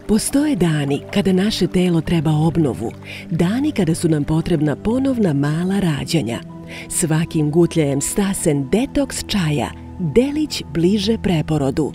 Postoje dani kada naše telo treba obnovu, dani kada su nam potrebna ponovna mala rađanja. Svakim gutljajem Stasen Detox čaja delić bliže preporodu.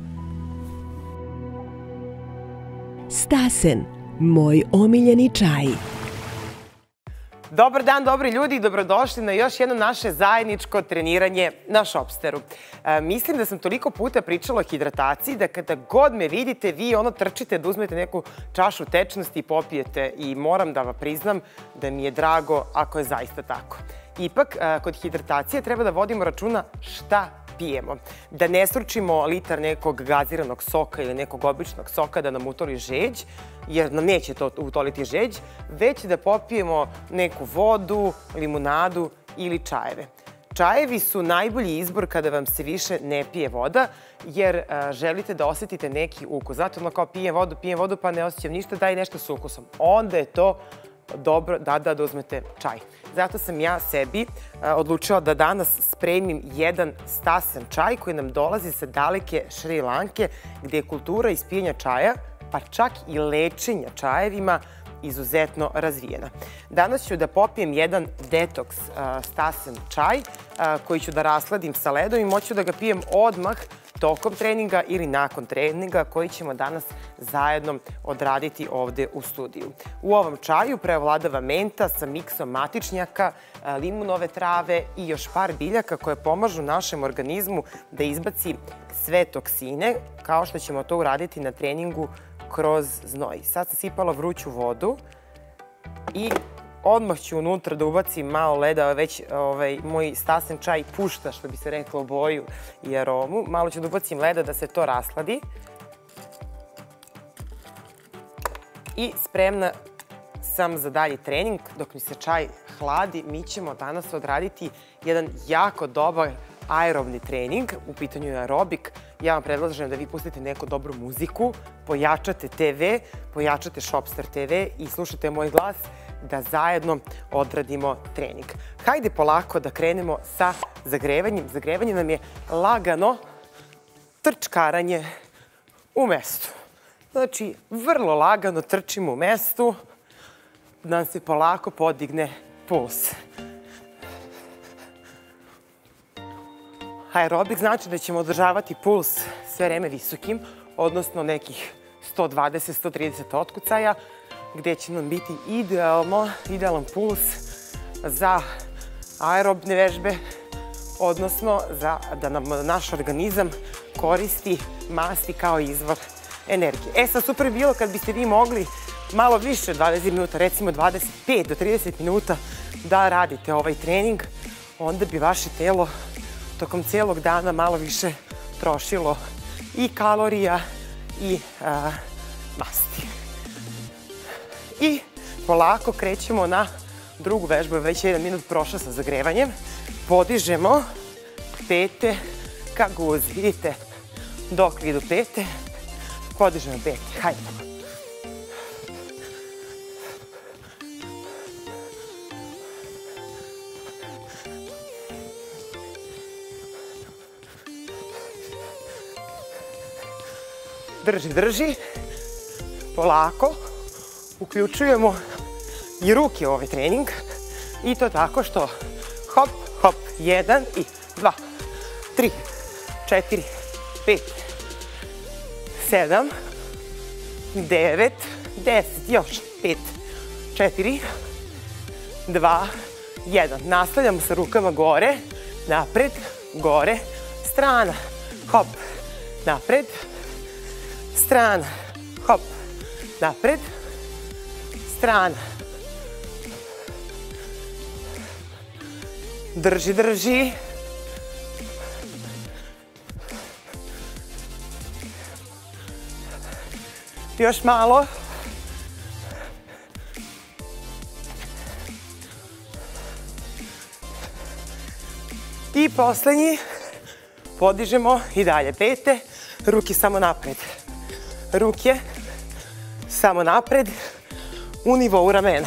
Stasen, moj omiljeni čaj. Dobar dan, dobri ljudi i dobrodošli na još jedno naše zajedničko treniranje na Shopsteru. Mislim da sam toliko puta pričala o hidrataciji da kada god me vidite, vi trčite da uzmete neku čašu tečnosti i popijete i moram da vam priznam da mi je drago ako je zaista tako. Ipak, kod hidratacije treba da vodimo računa šta pijemo. Da ne sručimo litar nekog gaziranog soka ili nekog običnog soka da nam utoli žeđ, jer nam neće to utoliti žeđ, već da popijemo neku vodu, limunadu ili čajeve. Čajevi su najbolji izbor kada vam se više ne pije voda, jer želite da osetite neki ukus. Zato ono kao pijem vodu pa ne osjećam ništa, daj nešto s ukusom. Onda je to dobro da uzmete čaj. Zato sam ja sebi odlučila da danas spremim jedan Stasen čaj koji nam dolazi sa daleke Šri Lanke, gde je kultura ispijanja čaja, pa čak i lečenja čajevima, izuzetno razvijena. Danas ću da popijem jedan detox Stasen čaj koji ću da rasladim sa ledom i moću da ga pijem odmah tokom treninga ili nakon treninga koji ćemo danas zajedno odraditi ovde u studiju. U ovom čaju preovladava menta sa miksom matičnjaka, limunove trave i još par biljaka koje pomažu našem organizmu da izbaci sve toksine, kao što ćemo to uraditi na treningu kroz znoj. Sad sam sipala vruću vodu i odmah ću unutra da ubacim malo leda, već moj Stasen čaj pušta, što bi se reklo, boju i aromu. Malo ću da ubacim leda da se to rasladi. I spremna sam za dalji trening. Dok mi se čaj hladi, mi ćemo danas odraditi jedan jako dobar aerobni trening. U pitanju je aerobik. Ja vam predlažem da vi pustite neku dobru muziku, pojačate TV, pojačate Shopster TV i slušate moj glas da zajedno odradimo trening. Hajde polako da krenemo sa zagrevanjem. Zagrevanje nam je lagano trčkaranje u mestu. Znači, vrlo lagano trčimo u mestu da nam se polako podigne puls. Aerobik znači da ćemo održavati puls sve vreme visokim, odnosno nekih 120-130 otkucaja, gde će nam biti idealan puls za aerobne vežbe, odnosno da nam naš organizam koristi masti kao izvor energije. Sad super bi bilo kad biste vi mogli malo više od 20 minuta, recimo 25 do 30 minuta da radite ovaj trening, onda bi vaše telo tokom cijelog dana malo više trošilo i kalorija i masti. I polako krećemo na drugu vežbu, već 1 minut prošla sa zagrevanjem. Podižemo pete ka guzi. Vidite, dok idu pete, podižemo pete. Hajde. Drži. Polako. Uključujemo i ruke u ovaj trening i to tako što hop, hop, 1 i 2, 3, 4, 5, 7, 9, 10, još 5, 4, 2, 1. Nastavljamo sa rukama gore, napred, gore, strana, hop, napred, strana, hop, napred, strana. Drži. Još malo. I poslednji. Podižemo i dalje pete. Ruke samo napred. Ruke samo napred. U nivou ramena.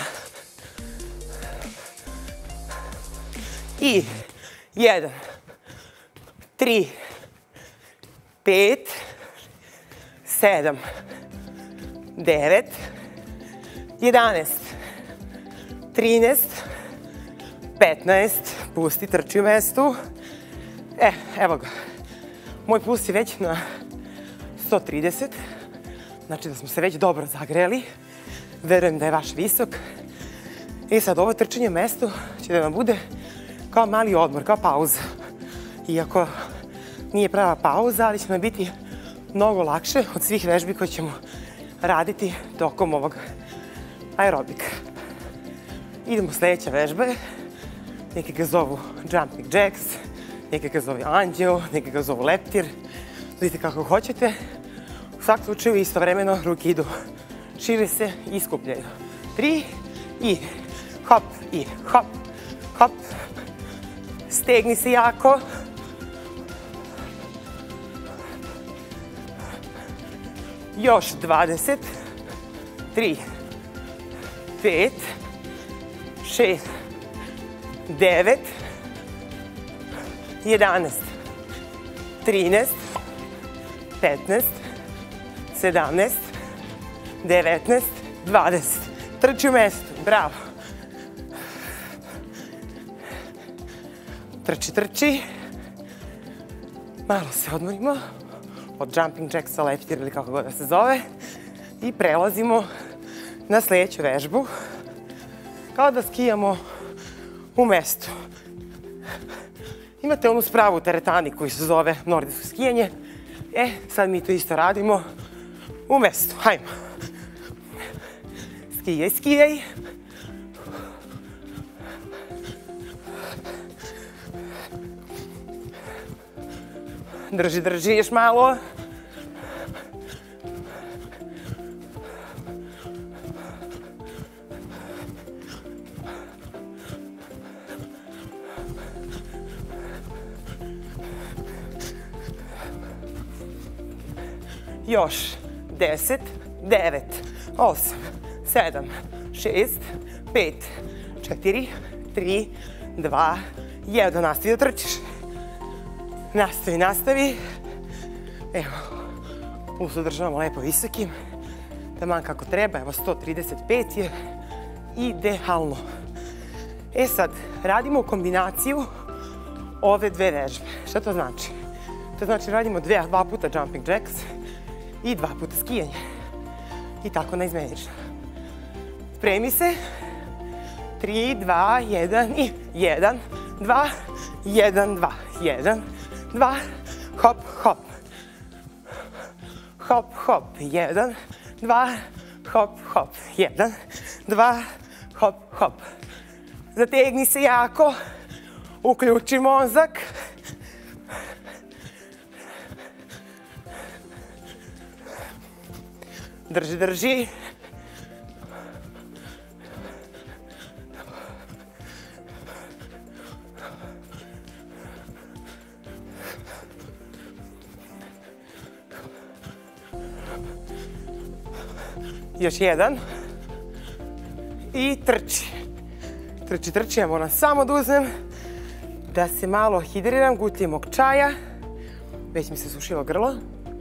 I 1, 3, 5, 7, 9, 11, 13, 15, pusti, trči u mestu. Evo ga. Moj puls je već na 130, znači da smo se već dobro zagreli. Verujem da je vaš visok. I sad ovo trčanje u mestu će da vam bude kao mali odmor, kao pauza. Iako nije prava pauza, ali će nam biti mnogo lakše od svih vežbi koje ćemo raditi tokom ovog aerobika. Idemo sledeća vežba. Neki ga zovu jumping jacks, neki ga zovu anđeo, neki ga zovu leptir. Vidite kako hoćete. U svakom slučaju istovremeno ruke idu, šire se i skupljaju. 3 i hop i hop, hop. Stegni se jako. Još 20, 3, 5, 6, 9, 11, 13, 15, 17, 19, 20. Trči u mestu, bravo. Trči, trči. Malo se odmorimo od jumping jacksa, leptir ili kako god da se zove. I prelazimo na sledeću vežbu. Kao da skijamo u mestu. Imate onu spravu u teretani koji se zove nordijsko skijanje. Sad mi to isto radimo u mestu. Hajmo. Skijaj, skijaj. Drži, drži još malo. Još 10, 9, 8, 7, 6, 5, 4, 3, 2, 1. Nastavi da trčiš. Nastavi, nastavi. Evo, puls održavamo lepo visokim. Taman kako treba, evo 135 je idealno. Sad, radimo kombinaciju ove dve vežbe. Šta to znači? To znači radimo dva puta jumping jacks i 2 puta skijanje. I tako naizmenično. Spremi se. 3, 2, 1 i 1, 2, 1, 2, 1, 2, hop, hop. Hop, hop, 1, 2, hop, hop, 1, 2, hop, hop. Zategni se jako, uključi mozak. Drži, drži. Još jedan. I trči. Trči, trči. Ja moram samo da uzmem, da se malo hidriram, gutljem mog čaja. Već mi se sušilo grlo.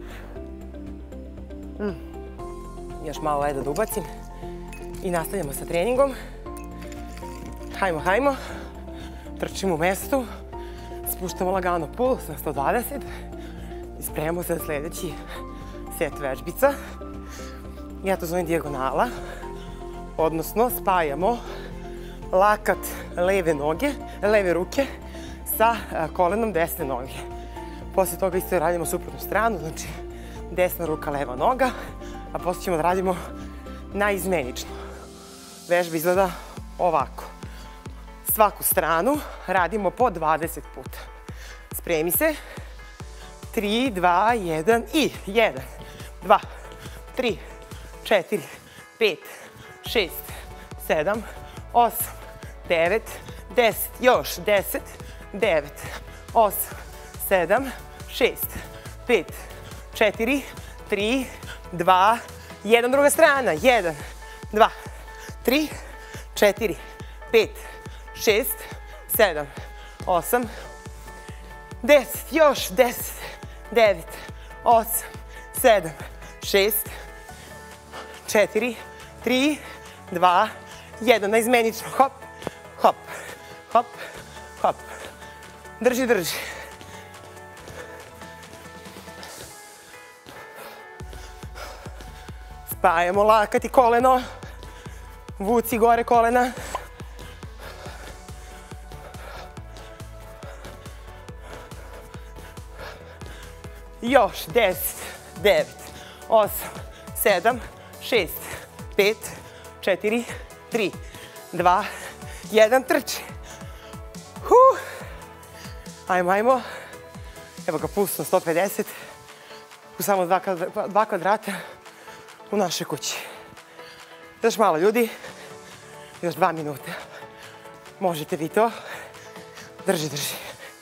Još malo leda da ubacim. I nastavljamo sa treningom. Hajmo, hajmo. Trčimo u mestu. Spuštamo lagano puls na 120. I spremamo se za sledeći set vežbica. Ja to zovem dijagonala. Odnosno, spajamo lakat leve ruke sa kolenom desne noge. Posle toga isto radimo suprotnu stranu, znači desna ruka, leva noga, a posle ćemo da radimo naizmenično. Vežba izgleda ovako. Svaku stranu radimo po 20 puta. Spremi se. 3, 2, 1 i 1, 2, 3, 4, 5, 6, 7, 8, 9, 10, još 10, 9, 8, 7, 6, 5, 4, 3, 2, 1, druga strana, 1, 2, 3, 4, 5, 6, 7, 8, 10, još 10, 9, 8, 7, 6, 4, 3, 2, 1. Naizmenično. Hop, hop, hop, hop. Drži, drži. Spajamo lakat i koleno. Vuci gore kolena. Još 10, 9, 8, 7, 6, 5, 4, 3, 2, 1, trči. Ajmo, ajmo. Evo ga puls na 150 u samo 2 kvadrata u našoj kući. Još malo ljudi, još 2 minuta. Možete vi to. Drži, drži.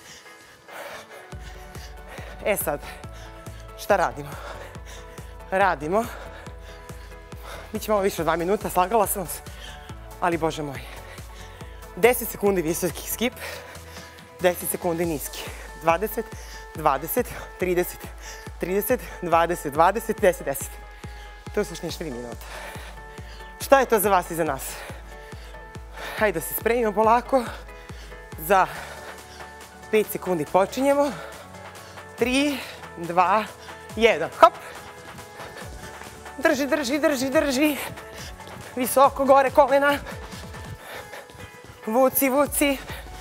E sad, šta radimo? Radimo. Biće malo više od 2 minuta, slagala sam se, ali bože moj. 10 sekundi visoki skip, 10 sekundi niski. 20, 20, 30, 30, 20, 20, 10, 10. To su još 3 minuta. Šta je to za vas i za nas? Hajde da se spremimo polako. Za 5 sekundi počinjemo. 3, 2, 1. Hop! Drži, drži, drži, drži. Visoko gore kolena. Vuci, vuci.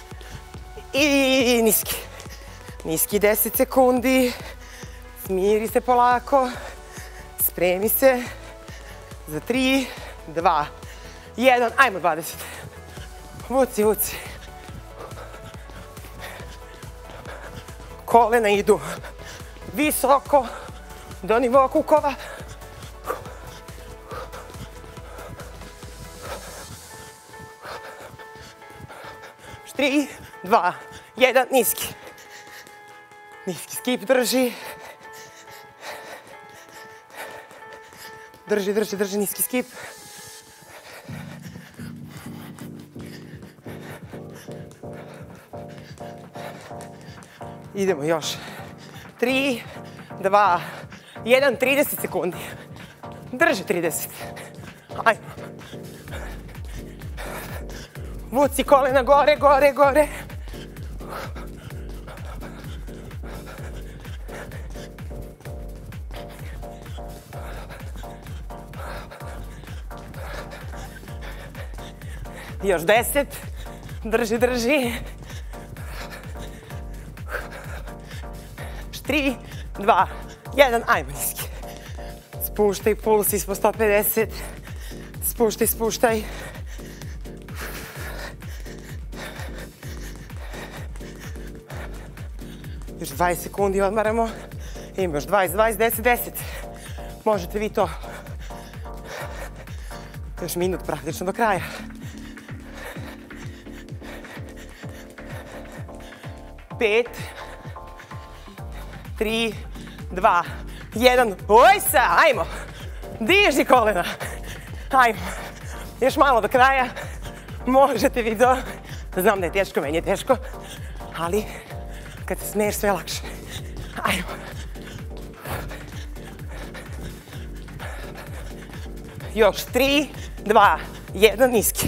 I niski. Niski 10 sekundi. Smiri se polako. Spremi se. Za 3, 2, 1. Ajmo 20. Vuci, vuci. Kolena idu visoko do nivoa kukova. 3, 2, 1, niski. Niski skip drži. Drži, drži, drži, niski skip. Idemo još. 3, 2, 1, 30 sekundi. Drži 30. Ajmo. Vuci kolena gore, gore, gore. Još 10. Drži, drži. 3, 2, 1, ajmo niski. Spuštaj puls ispod 150. Spuštaj, spuštaj. Još 20 sekundi odmaramo. Ima još 20, 20, 10, 10. Možete vi to. Još minut praktično do kraja. Pet, 3, 2, 1. Ojsa, ajmo. Diži kolena. Ajmo. Još malo do kraja. Možete vi to. Znam da je teško, meni je teško. Ali kad se smeješ sve je lakše. Ajmo. Još 3, 2, 1, niski.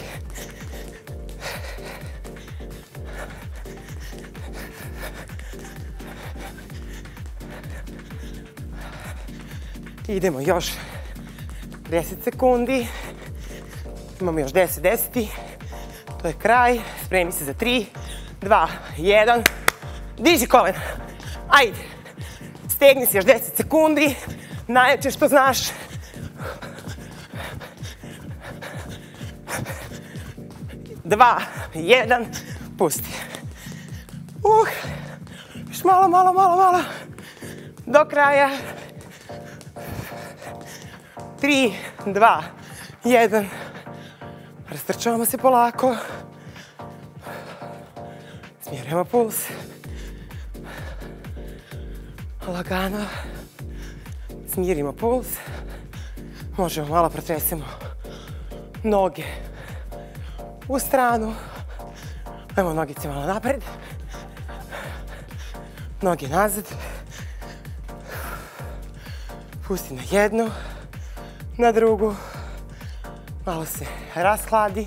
Idemo još 10 sekundi. Imamo još 10 deseti. To je kraj. Spremi se za 3, 2, 1. Diži kolena. Ajde. Stegni se još 10 sekundi. Najjače što znaš. Dva, 1. Pusti. Još malo, malo, malo, malo. Do kraja. 3, 2, 1. Rastrčavamo se polako. Smjerujemo puls. Lagano. Smirimo puls. Možemo malo protresemo noge u stranu. Ajmo nogice malo napred. Noge nazad. Pusti na jednu. Na drugu. Malo se rashladi.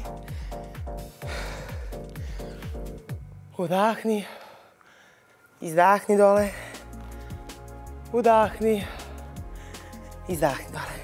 Udahni. Izdahni dole. Udahni. Izdahni dole.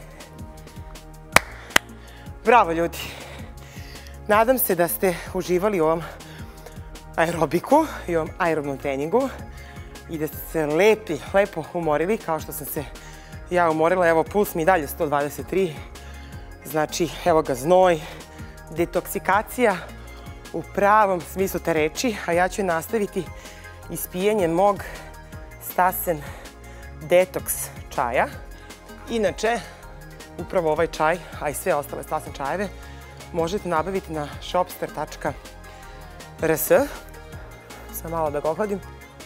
Bravo, ljudi. Nadam se da ste uživali u ovom aerobiku i ovom aerobnom treningu i da ste se lepo umorili kao što sam se ja umorila. Evo, puls mi dalje 123. Znači, evo ga znoj, detoksikacija u pravom smislu te reči, a ja ću nastaviti ispijenjem mog Stassen detoks čaja. Inače, upravo ovaj čaj, a i sve ostale Stassen čajeve, možete nabaviti na shopster.rs. Samo malo da ga ohladim.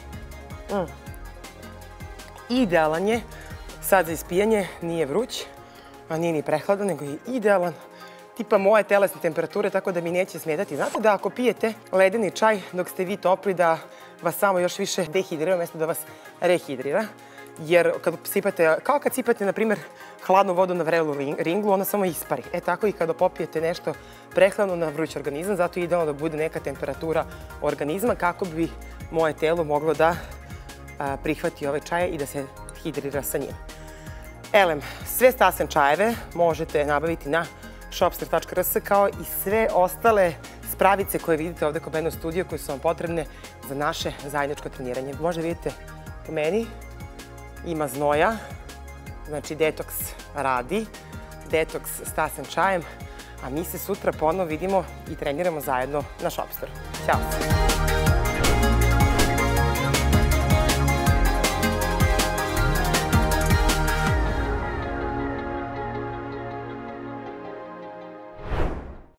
Idealan je sad za ispijanje, nije vruć, a nije ni prehladan, nego je idealan. Tipa moje telesne temperature, tako da mi neće smetati. Znate da ako pijete ledeni čaj dok ste vi topli, da vas samo još više dehidrira, umjesto da vas rehidrira. Jer kad sipate, kao kad sipate, na primjer, hladnu vodu na vrelu ringlu, ona samo ispari. E tako i kada popijete nešto prehladno na vruć organizam, zato je idealno da bude neka temperatura organizma kako bi moje telo moglo da prihvati ove čaje i da se hidrira sa njim. Elem, sve Stassen čajeve možete nabaviti na shopster.rs kao i sve ostale spravice koje vidite ovde kod mene u studiju koje su vam potrebne za naše zajedničko treniranje. Možda vidite po meni ima znoja, znači detoks radi, detoks Stassen čajem, a mi se sutra ponovo vidimo i treniramo zajedno na Shopsteru. Ćao!